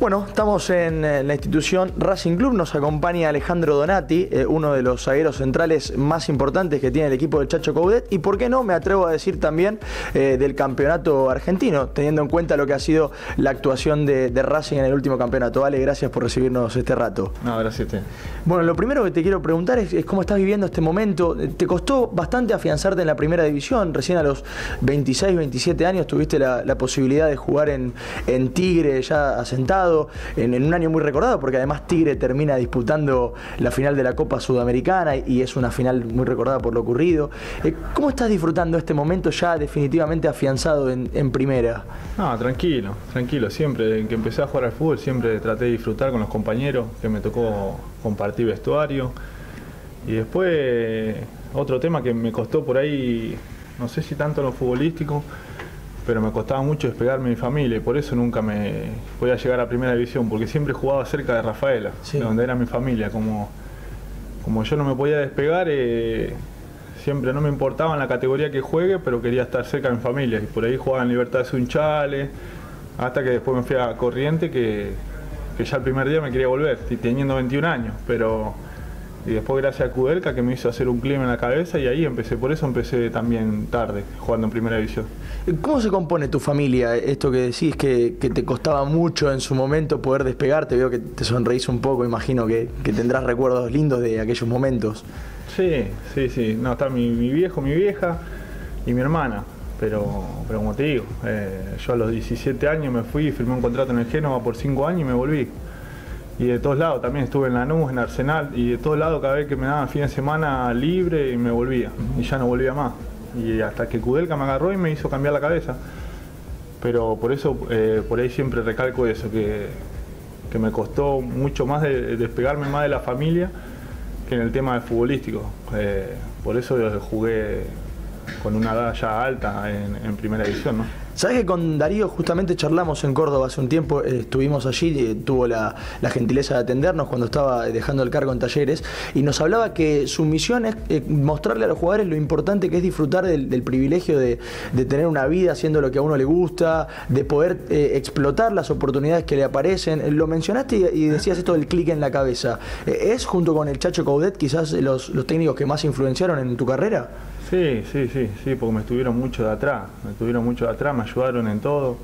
Bueno, estamos en la institución Racing Club, nos acompaña Alejandro Donati, uno de los zagueros centrales más importantes que tiene el equipo del Chacho Coudet, y por qué no, me atrevo a decir también del campeonato argentino, teniendo en cuenta lo que ha sido la actuación de Racing en el último campeonato. Ale, gracias por recibirnos este rato. No, gracias a usted. Bueno, lo primero que te quiero preguntar es cómo estás viviendo este momento. Te costó bastante afianzarte en la primera división, recién a los 26, 27 años tuviste la posibilidad de jugar en Tigre, ya asentado, en un año muy recordado, porque además Tigre termina disputando la final de la Copa Sudamericana y es una final muy recordada por lo ocurrido. ¿Cómo estás disfrutando este momento ya definitivamente afianzado en primera? No, tranquilo, tranquilo. Siempre que empecé a jugar al fútbol siempre traté de disfrutar con los compañeros, que me tocó compartir vestuario. Y después otro tema que me costó por ahí, no sé si tanto en lo futbolístico, pero me costaba mucho despegarme de mi familia y por eso nunca me podía llegar a primera división, porque siempre jugaba cerca de Rafaela, sí, donde era mi familia. Como yo no me podía despegar, siempre no me importaba en la categoría que juegue, pero quería estar cerca de mi familia. Y por ahí jugaba en Libertad de Sunchales, hasta que después me fui a Corriente, que ya el primer día me quería volver, teniendo 21 años, y después gracias a Kudelka que me hizo hacer un clima en la cabeza y ahí empecé, por eso empecé también tarde, jugando en primera división. ¿Cómo se compone tu familia? Esto que decís que te costaba mucho en su momento poder despegarte, veo que te sonreís un poco, imagino que tendrás recuerdos lindos de aquellos momentos. Sí. No, está mi viejo, mi vieja y mi hermana, pero como te digo, yo a los 17 años me fui y firmé un contrato en el Génova por 5 años y me volví. Y de todos lados, también estuve en Lanús, en Arsenal, y de todos lados cada vez que me daban fin de semana libre y me volvía, y ya no volvía más. Y hasta que Kudelka me agarró y me hizo cambiar la cabeza. Pero por eso, por ahí siempre recalco eso, que me costó mucho más de despegarme más de la familia que en el tema del futbolístico. Por eso jugué con una edad ya alta en primera división, ¿no? Sabés que con Darío justamente charlamos en Córdoba hace un tiempo, estuvimos allí, tuvo la gentileza de atendernos cuando estaba dejando el cargo en Talleres, y nos hablaba que su misión es mostrarle a los jugadores lo importante que es disfrutar del privilegio de tener una vida haciendo lo que a uno le gusta, de poder explotar las oportunidades que le aparecen. Lo mencionaste y decías esto del clic en la cabeza. ¿Es junto con el Chacho Coudet quizás los técnicos que más influenciaron en tu carrera? Sí, porque me estuvieron mucho de atrás, me ayudaron en todo.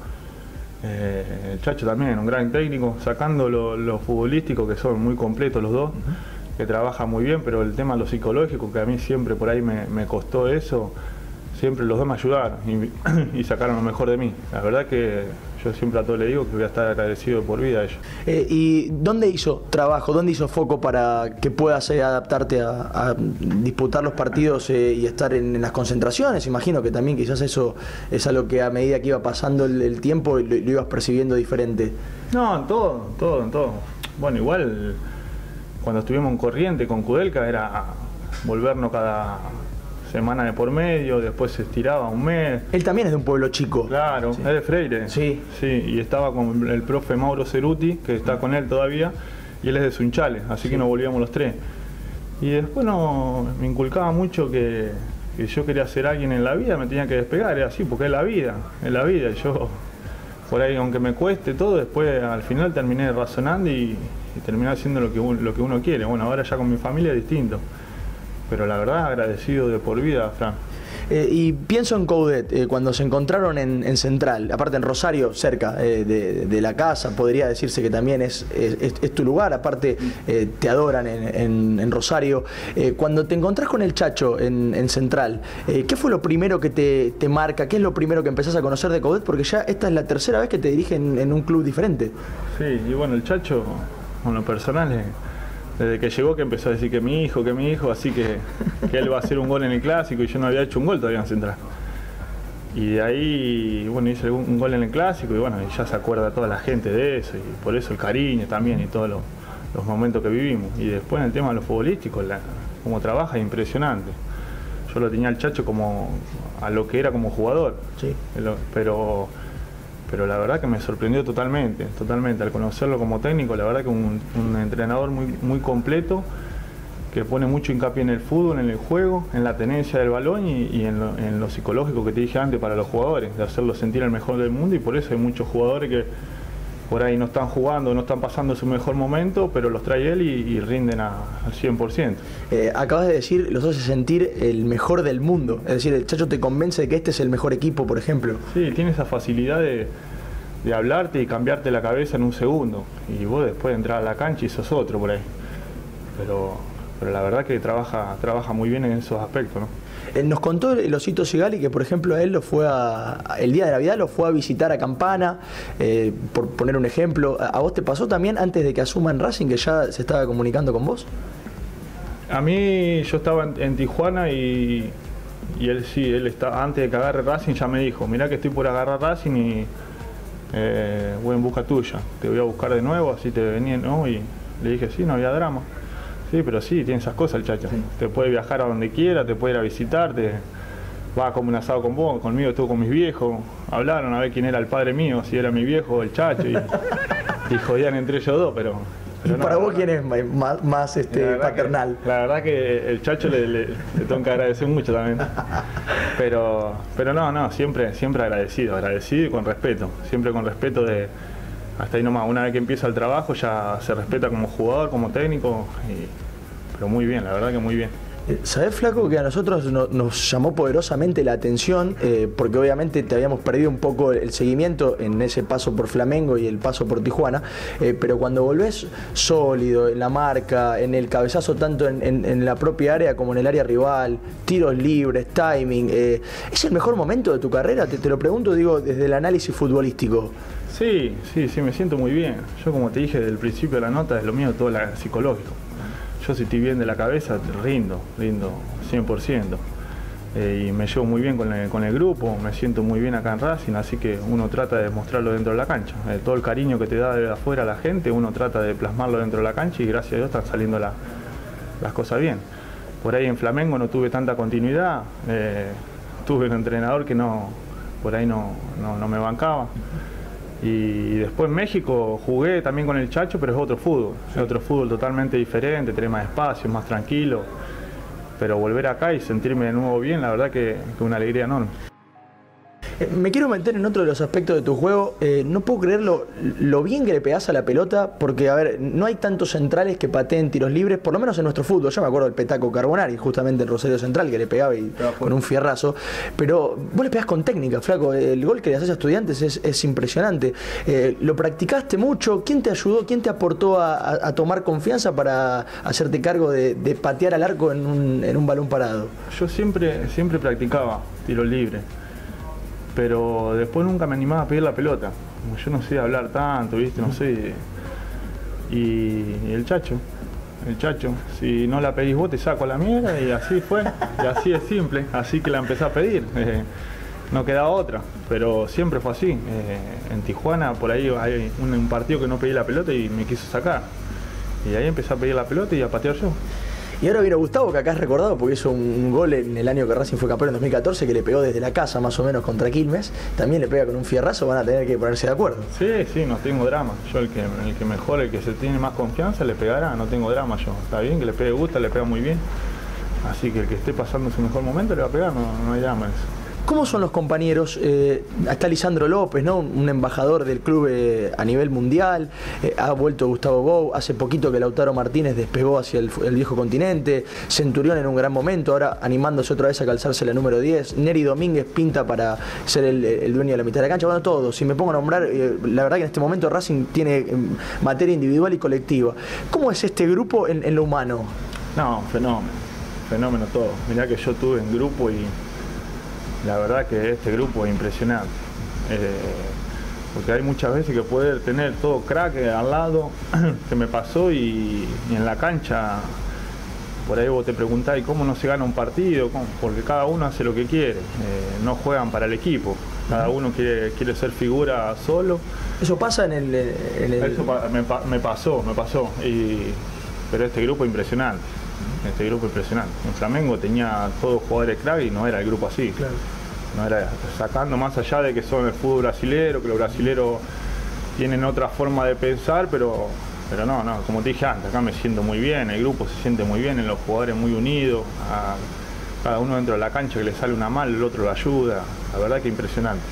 El Chacho también, un gran técnico, sacando lo futbolístico, que son muy completos los dos, que trabajan muy bien, pero el tema de lo psicológico, que a mí siempre por ahí me costó eso, siempre los dos me ayudaron y sacaron lo mejor de mí. La verdad que yo siempre a todos les digo que voy a estar agradecido de por vida a ellos. ¿Y dónde hizo trabajo, dónde hizo foco para que puedas adaptarte a disputar los partidos y estar en las concentraciones? Imagino que también quizás eso es algo que a medida que iba pasando el tiempo lo ibas percibiendo diferente. No, en todo. Bueno, igual cuando estuvimos en Corriente con Kudelka era volvernos cada semana de por medio, después se estiraba un mes. Él también es de un pueblo chico. Claro, sí. Es de Freire. Sí, y estaba con el profe Mauro Ceruti, que está con él todavía, y él es de Sunchales, así que nos volvíamos los tres. Y después me inculcaba mucho que yo quería ser alguien en la vida, me tenía que despegar, era así, porque es la vida. Y yo, por ahí, aunque me cueste todo, después al final terminé razonando y terminé haciendo lo que uno quiere. Bueno, ahora ya con mi familia es distinto. Pero la verdad, agradecido de por vida, Fran. Y pienso en Coudet, cuando se encontraron en Central, aparte en Rosario, cerca de la casa, podría decirse que también es tu lugar, aparte te adoran en Rosario. Cuando te encontrás con el Chacho en Central, ¿qué fue lo primero que te marca? ¿Qué es lo primero que empezás a conocer de Coudet? Porque ya esta es la tercera vez que te dirigen en un club diferente. Sí, y bueno, el Chacho, con lo personal, desde que llegó que empezó a decir que mi hijo, así que él va a hacer un gol en el Clásico y yo no había hecho un gol todavía en Central. Y de ahí, bueno, hice un gol en el Clásico y bueno, ya se acuerda toda la gente de eso y por eso el cariño también y todos los momentos que vivimos. Y después en el tema de lo futbolístico, cómo trabaja es impresionante. Yo lo tenía al Chacho como a lo que era como jugador, sí. Pero la verdad que me sorprendió totalmente. Al conocerlo como técnico, la verdad que un entrenador muy completo, que pone mucho hincapié en el fútbol, en el juego, en la tenencia del balón y en lo psicológico que te dije antes para los jugadores, de hacerlos sentir el mejor del mundo, y por eso hay muchos jugadores que por ahí no están jugando, no están pasando su mejor momento, pero los trae él y rinden al 100%. Acabas de decir, los hace sentir el mejor del mundo. Es decir, el Chacho te convence de que este es el mejor equipo, por ejemplo. Sí, tiene esa facilidad de hablarte y cambiarte la cabeza en un segundo. Y vos después entrar a la cancha y sos otro por ahí. Pero la verdad que trabaja muy bien en esos aspectos, ¿no? Nos contó el Osito Sigali que, por ejemplo, a él el día de Navidad lo fue a visitar a Campana, por poner un ejemplo. ¿A vos te pasó también antes de que asuma en Racing que ya se estaba comunicando con vos? A mí, yo estaba en Tijuana y él sí, antes de que agarre Racing ya me dijo, mirá que estoy por agarrar Racing y voy en busca tuya, te voy a buscar de nuevo, así te venía, ¿no? Y le dije, sí, no había drama. Sí, pero sí, tiene esas cosas el Chacho. Sí. Te puede viajar a donde quiera, te puede ir a visitar, va a comer un asado con vos, conmigo estuvo con mis viejos, hablaron a ver quién era el padre mío, si era mi viejo o el Chacho, y jodían entre ellos dos, pero ¿y para vos quién es más paternal? La verdad que el Chacho le tengo que agradecer mucho también. Pero no, siempre agradecido y con respeto. Siempre con respeto hasta ahí nomás. Una vez que empieza el trabajo ya se respeta como jugador, como técnico. Pero muy bien, la verdad que muy bien. ¿Sabés, Flaco, que a nosotros nos llamó poderosamente la atención? Porque obviamente te habíamos perdido un poco el seguimiento en ese paso por Flamengo y el paso por Tijuana, pero cuando volvés sólido en la marca, en el cabezazo tanto en la propia área como en el área rival, tiros libres, timing, ¿es el mejor momento de tu carrera? Te lo pregunto, digo, desde el análisis futbolístico. Sí, me siento muy bien. Yo, como te dije desde el principio de la nota, es lo mío todo psicológico. Yo, si estoy bien de la cabeza, rindo 100%. Y me llevo muy bien con el grupo, me siento muy bien acá en Racing, así que uno trata de mostrarlo dentro de la cancha. Todo el cariño que te da de afuera la gente, uno trata de plasmarlo dentro de la cancha y gracias a Dios están saliendo las cosas bien. Por ahí en Flamengo no tuve tanta continuidad, tuve un entrenador que por ahí no me bancaba. Y después en México jugué también con el Chacho, pero es otro fútbol totalmente diferente, tener más espacio, más tranquilo. Pero volver acá y sentirme de nuevo bien, la verdad que una alegría enorme. Me quiero meter en otro de los aspectos de tu juego. No puedo creer lo bien que le pegás a la pelota, porque, a ver, no hay tantos centrales que pateen tiros libres, por lo menos en nuestro fútbol. Yo me acuerdo del Petaco Carbonari, justamente en Rosario Central, que le pegaba con un fierrazo. Pero vos le pegás con técnica, Flaco. El gol que le haces a Estudiantes es impresionante. ¿Lo practicaste mucho? ¿Quién te ayudó? ¿Quién te aportó a tomar confianza para hacerte cargo de patear al arco en un balón parado? Yo siempre practicaba tiro libre, pero después nunca me animaba a pedir la pelota. Como yo no sé hablar tanto, ¿viste? No sé. Y el Chacho, si no la pedís vos te saco a la mierda, y así fue. Y así es simple, así que la empecé a pedir. No quedaba otra, pero siempre fue así. En Tijuana por ahí hay un partido que no pedí la pelota y me quiso sacar. Y ahí empecé a pedir la pelota y a patear yo. Y ahora viene Gustavo, que acá has recordado porque hizo un gol en el año que Racing fue campeón en 2014, que le pegó desde la casa más o menos contra Quilmes. También le pega con un fierrazo, van a tener que ponerse de acuerdo. Sí, no tengo drama. Yo el que mejor, el que se tiene más confianza le pegará, no tengo drama yo. Está bien que le pegue Gusta, le pega muy bien. Así que el que esté pasando su mejor momento le va a pegar, no hay drama en eso. ¿Cómo son los compañeros? Está Lisandro López, ¿no? Un embajador del club a nivel mundial. Ha vuelto Gustavo Bou. Hace poquito que Lautaro Martínez despegó hacia el viejo continente. Centurión en un gran momento, ahora animándose otra vez a calzarse la número 10. Neri Domínguez pinta para ser el dueño de la mitad de la cancha. Bueno, todos. Si me pongo a nombrar, la verdad que en este momento Racing tiene materia individual y colectiva. ¿Cómo es este grupo en lo humano? No, fenómeno todo. Mirá que yo estuve en grupo y la verdad que este grupo es impresionante, porque hay muchas veces que poder tener todo crack al lado, que me pasó, y en la cancha, por ahí vos te preguntás, ¿y cómo no se gana un partido? ¿Cómo? Porque cada uno hace lo que quiere, no juegan para el equipo, cada uno quiere ser figura solo. ¿Eso pasa en el...? Eso me pasó, pero este grupo es impresionante. En Flamengo tenía todos jugadores crack y no era el grupo así. Claro. No era, sacando más allá de que son el fútbol brasilero, que los brasileros tienen otra forma de pensar, pero no, como te dije antes, acá me siento muy bien, el grupo se siente muy bien, los jugadores muy unidos, cada uno dentro de la cancha que le sale una mal, el otro lo ayuda, la verdad que impresionante.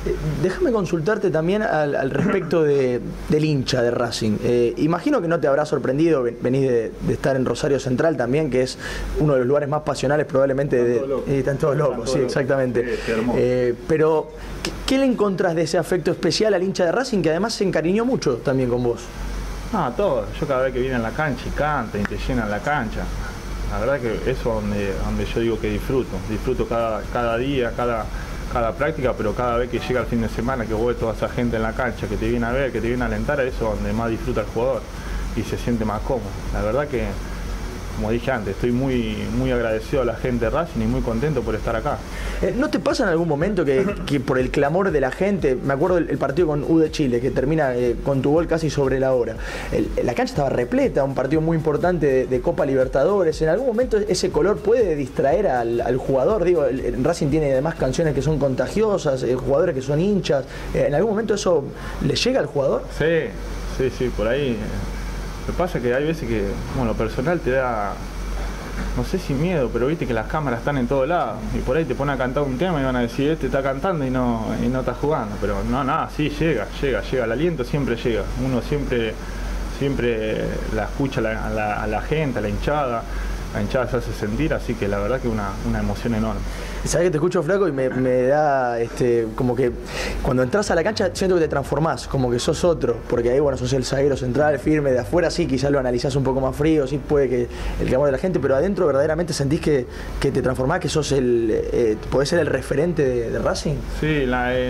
Déjame consultarte también al respecto del hincha de Racing. Imagino que no te habrá sorprendido, venís de estar en Rosario Central también, que es uno de los lugares más pasionales probablemente. Están todos locos, sí, exactamente. Pero, ¿qué le encontrás de ese afecto especial al hincha de Racing, que además se encariñó mucho también con vos? Todo. Yo cada vez que viene a la cancha y canta y te llenan la cancha, la verdad que eso es donde yo digo que disfruto cada día, cada práctica, pero cada vez que llega el fin de semana, que voy toda esa gente en la cancha, que te viene a ver, que te viene a alentar, eso es donde más disfruta el jugador y se siente más cómodo. La verdad que, como dije antes, estoy muy agradecido a la gente de Racing y muy contento por estar acá. ¿No te pasa en algún momento que por el clamor de la gente, me acuerdo el partido con U de Chile, que termina con tu gol casi sobre la hora, la cancha estaba repleta, un partido muy importante de Copa Libertadores, en algún momento ese color puede distraer al jugador? Digo, Racing tiene además canciones que son contagiosas, jugadores que son hinchas, ¿en algún momento eso le llega al jugador? Sí, por ahí. Lo que pasa es que hay veces que, bueno, lo personal te da, no sé si miedo, pero viste que las cámaras están en todos lados y por ahí te ponen a cantar un tema y van a decir, este está cantando y no está jugando, pero sí, llega, el aliento siempre llega, uno siempre la escucha a la gente, a la hinchada se hace sentir, así que la verdad que una emoción enorme. Sabés que te escucho, Flaco, y me da como que cuando entras a la cancha siento que te transformás, como que sos otro, porque ahí bueno, sos el zaguero central, firme, de afuera sí, quizás lo analizás un poco más frío, sí puede que el clamor de la gente, pero adentro verdaderamente sentís que te transformás, que sos podés ser el referente de Racing. Sí,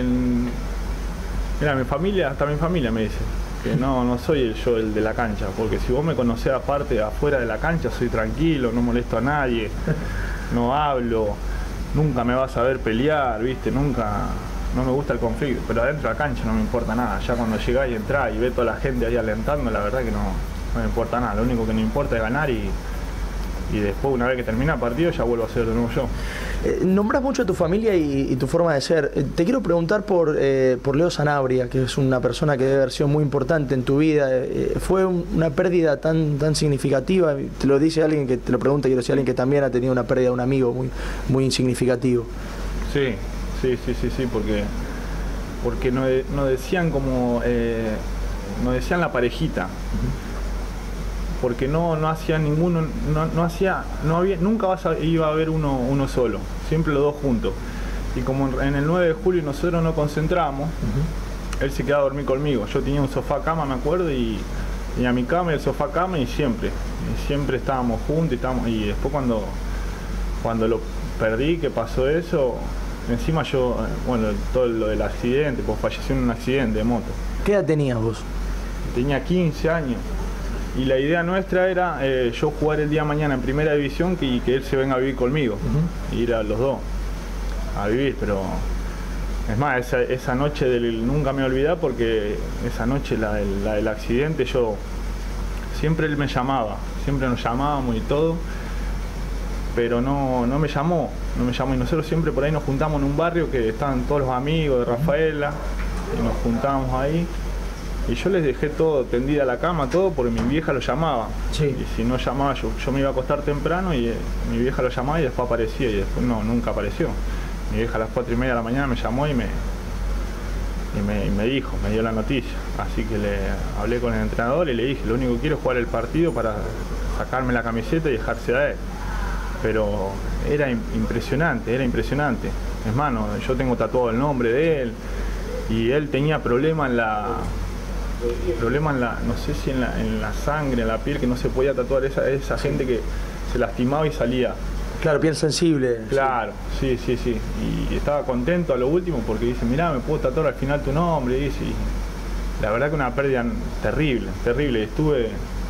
mira, hasta mi familia me dice que no soy yo el de la cancha, porque si vos me conocés aparte, afuera de la cancha, soy tranquilo, no molesto a nadie, no hablo, nunca me vas a ver pelear, ¿viste? Nunca, no me gusta el conflicto, pero adentro de la cancha no me importa nada. Ya cuando llegás y entrás y ves toda la gente ahí alentando, la verdad que no me importa nada. Lo único que me importa es ganar y después, una vez que termina el partido, ya vuelvo a ser de nuevo yo. Nombrás mucho a tu familia y tu forma de ser. Te quiero preguntar por Leo Sanabria, que es una persona que debe haber sido muy importante en tu vida. ¿Fue una pérdida tan significativa? Te lo dice alguien que te lo pregunta, quiero decir, alguien que también ha tenido una pérdida de un amigo muy significativo. Sí, porque no decían como... no decían la parejita. Porque no hacía ninguno, nunca iba a haber uno solo, siempre los dos juntos. Y como en el 9 de julio nosotros nos concentramos, él se quedaba a dormir conmigo. Yo tenía un sofá cama, me acuerdo, y a mi cama y el sofá cama, y siempre estábamos juntos, y después cuando lo perdí, que pasó eso, encima yo, bueno, todo lo del accidente, pues falleció en un accidente de moto. ¿Qué edad tenías vos? Tenía 15 años. Y la idea nuestra era yo jugar el día de mañana en primera división y que él se venga a vivir conmigo, ir a los dos a vivir, pero es más, esa noche nunca me olvidé, porque esa noche la del accidente, siempre él me llamaba, siempre nos llamábamos y todo, pero no me llamó, y nosotros siempre por ahí nos juntamos en un barrio que estaban todos los amigos de Rafaela y nos juntábamos ahí. Y yo les dejé todo, tendida la cama, todo, porque mi vieja lo llamaba. Sí. Y si no llamaba, yo me iba a acostar temprano y mi vieja lo llamaba y después aparecía, y después nunca apareció. Mi vieja a las 4:30 de la mañana me llamó y me dijo, me dio la noticia. Así que le hablé con el entrenador y le dije, lo único que quiero es jugar el partido para sacarme la camiseta y dejarse a él. Pero era impresionante. Es más, yo tengo tatuado el nombre de él, y él tenía problema en la, no sé si en la sangre, en la piel, que no se podía tatuar, esa gente que se lastimaba y salía. Claro, piel sensible. Claro, sí. Y estaba contento a lo último porque dice, mirá, me puedo tatuar al final tu nombre, dice. Y la verdad que una pérdida terrible. Estuve,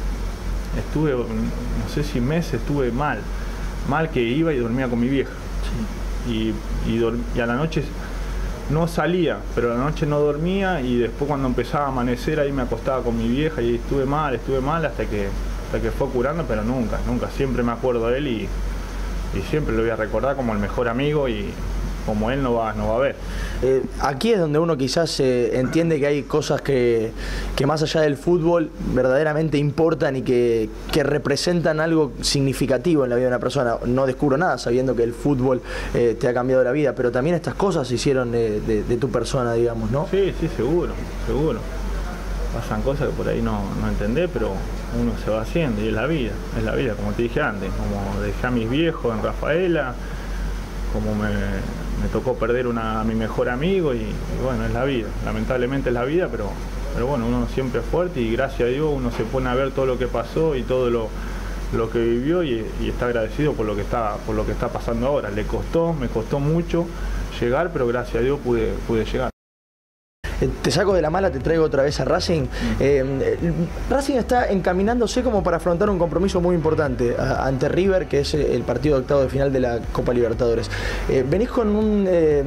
no sé si meses, estuve mal que iba y dormía con mi vieja. Sí. Y a la noche no salía, pero a la noche no dormía, y después cuando empezaba a amanecer ahí me acostaba con mi vieja y estuve mal hasta que fue curando, pero nunca, siempre me acuerdo de él y siempre lo voy a recordar como el mejor amigo y como él no va a haber. Aquí es donde uno quizás entiende que hay cosas que más allá del fútbol verdaderamente importan y que representan algo significativo en la vida de una persona. No descubro nada sabiendo que el fútbol te ha cambiado la vida, pero también estas cosas se hicieron de tu persona, digamos, ¿no? Sí, seguro. Pasan cosas que por ahí no entendés, pero uno se va haciendo y es la vida, como te dije antes, como dejé a mis viejos en Rafaela, como me tocó perder a mi mejor amigo y bueno, es la vida, lamentablemente es la vida, pero bueno, uno siempre es fuerte y gracias a Dios uno se pone a ver todo lo que pasó y todo lo que vivió y está agradecido por lo que está pasando ahora. Me costó mucho llegar, pero gracias a Dios pude llegar. Te saco de la mala, te traigo otra vez a Racing. Racing está encaminándose como para afrontar un compromiso muy importante ante River, que es el partido de octavo de final de la Copa Libertadores. Venís con un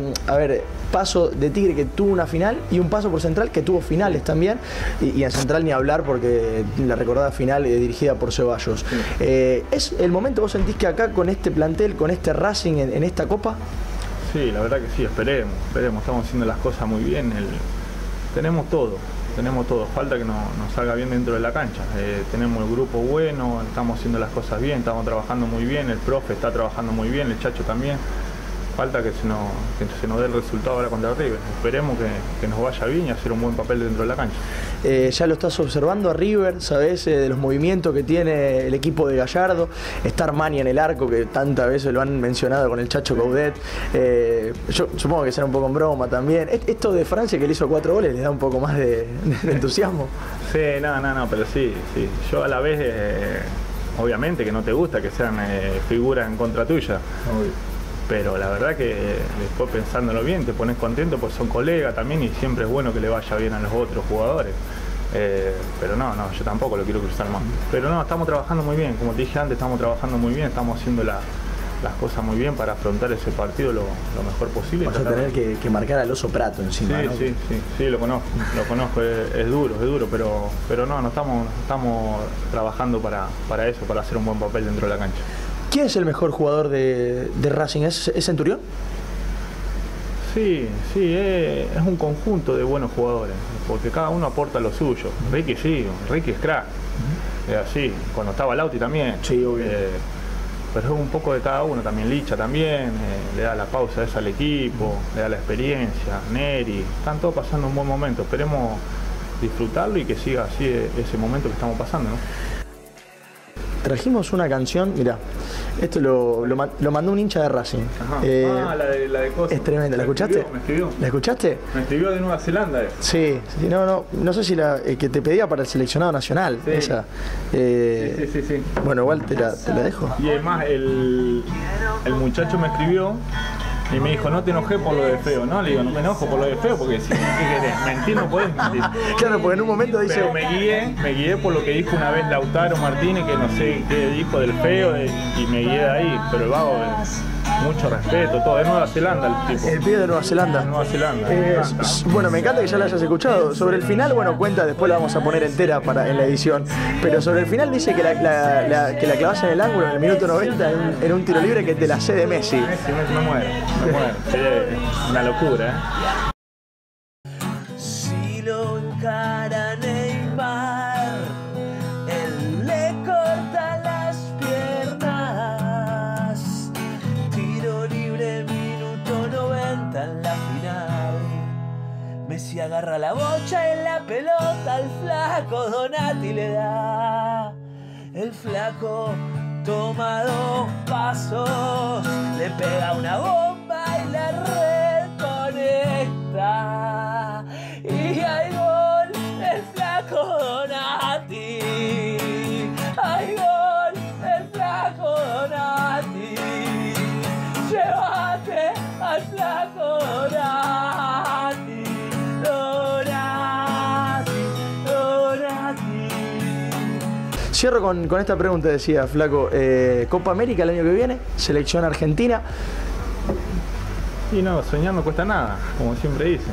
paso de Tigre que tuvo una final y un paso por Central que tuvo finales también, y en Central ni hablar porque la recordada final dirigida por Ceballos. ¿Es el momento, vos sentís que acá con este plantel, con este Racing en esta Copa? Sí, la verdad que sí, esperemos, estamos haciendo las cosas muy bien. Tenemos todo, falta que nos salga bien dentro de la cancha. Tenemos el grupo bueno, estamos haciendo las cosas bien, estamos trabajando muy bien, el profe está trabajando muy bien, el Chacho también. Falta que se nos dé el resultado ahora contra River. Esperemos que nos vaya bien y hacer un buen papel dentro de la cancha. Ya lo estás observando a River, ¿sabés? De los movimientos que tiene el equipo de Gallardo. Está Armani en el arco, que tantas veces lo han mencionado con el Chacho Coudet. Yo supongo que será un poco en broma también. Esto de Francia, que le hizo 4 goles, le da un poco más de entusiasmo. Sí, no, pero sí. Yo a la vez, obviamente que no te gusta que sean figuras en contra tuya. Pero la verdad que después pensándolo bien te pones contento, pues son colegas también y siempre es bueno que le vaya bien a los otros jugadores. Pero no, yo tampoco lo quiero cruzar más. Pero no, estamos trabajando muy bien, como te dije antes, estamos trabajando muy bien, estamos haciendo las cosas muy bien para afrontar ese partido lo mejor posible. Vas a tener que marcar al Oso Prato encima, ¿no? Sí, lo conozco, es duro, pero no estamos trabajando para eso, para hacer un buen papel dentro de la cancha. ¿Quién es el mejor jugador de Racing? ¿Es Centurión? Sí, es un conjunto de buenos jugadores, porque cada uno aporta lo suyo. Ricky es crack, es así. Cuando estaba Lauti también. Sí, obvio. Pero es un poco de cada uno, también Licha también, le da la pausa esa al equipo, le da la experiencia, Neri, están todos pasando un buen momento. Esperemos disfrutarlo y que siga así ese momento que estamos pasando, ¿no? Trajimos una canción, mirá, esto lo mandó un hincha de Racing. La de cosas. Es tremenda, ¿la escuchaste? Me escribió. ¿La escuchaste? Me escribió de Nueva Zelanda. Sí, no sé si que te pedía para el seleccionado nacional, sí. Esa. Sí. Bueno, igual te la dejo. Y además el muchacho me escribió y me dijo, no te enojes por lo de Feo, ¿no? Le digo, no me enojo por lo de Feo porque si ¿qué querés? Mentir no podés mentir. Claro, porque en un momento dice... Pero me guié por lo que dijo una vez Lautaro Martínez, que no sé qué dijo del Feo, y me guié de ahí, pero el vago, mucho respeto, todo, de Nueva Zelanda el tipo. El pibe de Nueva Zelanda. Bueno, me encanta que ya la hayas escuchado. Sobre el final, bueno, cuenta, después la vamos a poner entera en la edición, pero sobre el final dice que la clavas en el ángulo en el minuto 90 en un tiro libre que te la sé de Messi. Me muero. Sería una locura, Si lo encara Neymar, él le corta las piernas. Tiro libre, minuto 90 en la final. Messi agarra la bocha en la pelota al flaco, Donati le da. El flaco toma 2 pasos, le pega una bomba y la red conecta. Y hay gol del flaco Donati. Hay gol del flaco Donati. Llévate al flaco Donati. Cierro con esta pregunta, decía Flaco. Copa América el año que viene, selección argentina. Y no, soñar no cuesta nada, como siempre dicen.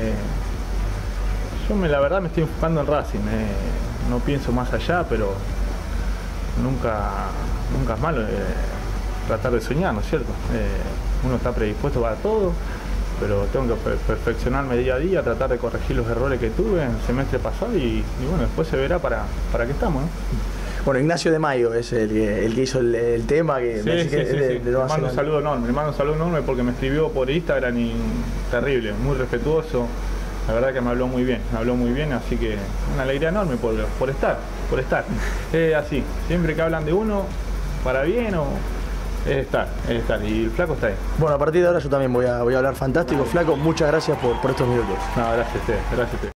Yo la verdad me estoy enfocando en Racing. No pienso más allá, pero nunca es malo tratar de soñar, ¿no es cierto? Uno está predispuesto para todo, pero tengo que perfeccionarme día a día, tratar de corregir los errores que tuve en el semestre pasado y bueno, después se verá para qué estamos, ¿no? Bueno, Ignacio de Mayo es el que hizo el tema. Que sí. Le mando un saludo enorme, porque me escribió por Instagram y terrible, muy respetuoso. La verdad que me habló muy bien, así que una alegría enorme por estar. Así, siempre que hablan de uno, para bien o es estar, y el Flaco está ahí. Bueno, a partir de ahora yo también voy a hablar fantástico. Flaco, muchas gracias por estos minutos. No, gracias a usted.